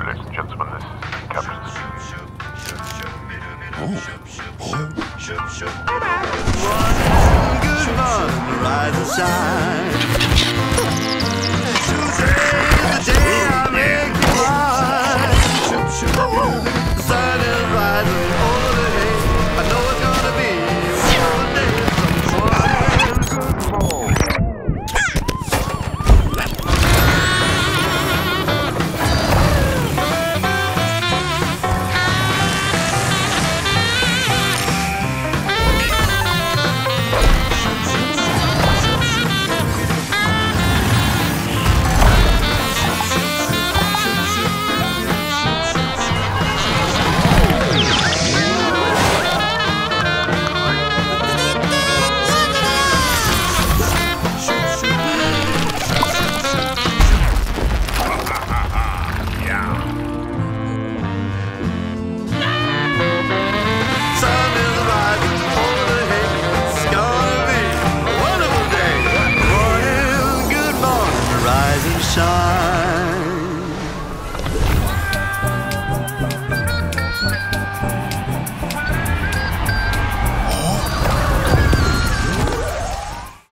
ladies and gentlemen, this is Captain speaking. Good morning, rise and shine. Today's the day I make you mine. The sun is rising over the hay. I know it's gonna be one day. Shine.